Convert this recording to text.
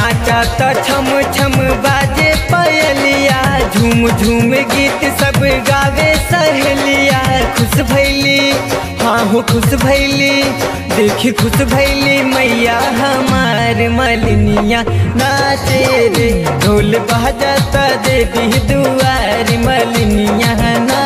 नाचा तो छम छम बाजे पायलिया, झूम झूम गीत सब गावे सहेलिया। खुश भैली हाँ हो खुश भैली, देखी खुश भैली मैया हमार मलिनिया नाचे रे। ढोल बजाता देवी दुआर मलिनिया ना